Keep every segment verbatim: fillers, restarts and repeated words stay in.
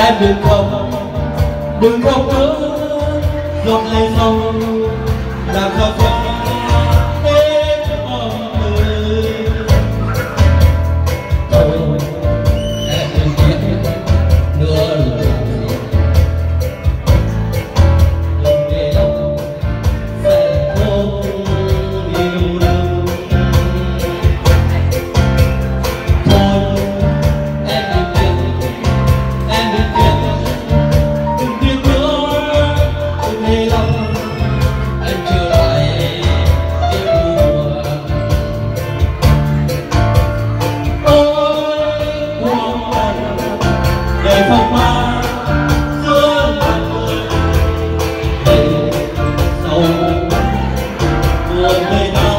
em đừng không, đừng khóc nữa, giọt lệ sông làm sao cho em ôm người. Thôi em đừng biết nữa làm gì, đừng để lòng sẽ không yêu đương. Thôi em đừng biết, em đừng biết, đừng biết nữa, đừng để lòng anh trở lại em buồn. Ôi buồn bận để phong hoa giữa lòng người, để sầu buồn người nào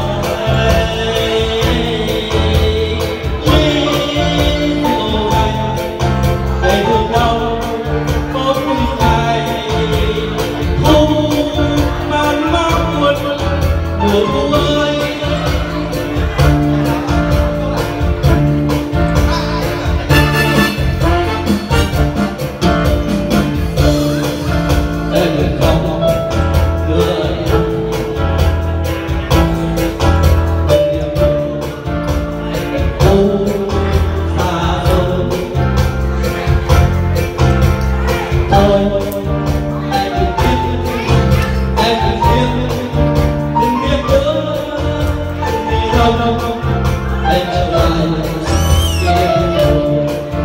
ly yêu anh để thương đau có quý ai thu mang mát buồn buồn ơi. Em đừng khóc nữa cô xa rồi. Thôi em đừng biết, em đừng biết, đừng biết nữa, đừng đi đâu em trở lại em buồn.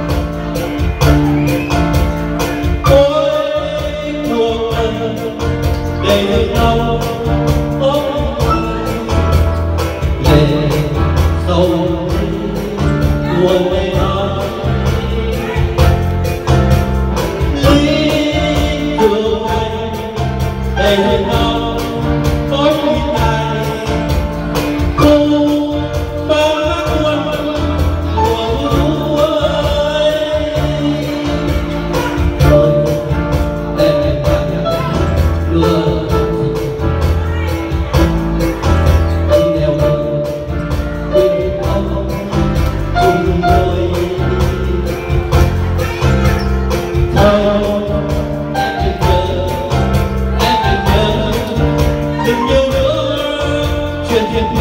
Ôi cuộc đời để được đâu ôm lệ sâu buồn mây nói lý đường anh để được đâu có quý ai cô ba buồn buồn ơi. Rồi em đừng đưa anh đeo đường quên không cùng đời. Thôi em đừng nhớ, em đừng nhớ, đừng nhớ nữa chuyện thiệt